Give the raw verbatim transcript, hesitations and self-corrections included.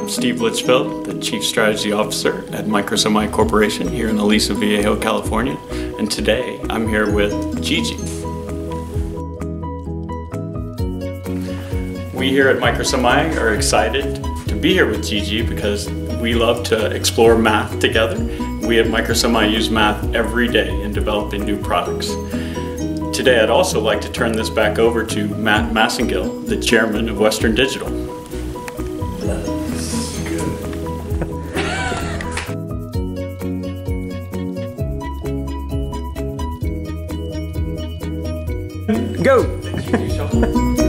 I'm Steve Litchfield, the Chief Strategy Officer at Microsemi Corporation here in Aliso Viejo, California. And today I'm here with JiJi. We here at Microsemi are excited to be here with JiJi because we love to explore math together. We at Microsemi use math every day in developing new products. Today I'd also like to turn this back over to Matt Massengill, the Chairman of Western Digital. That's good. Go!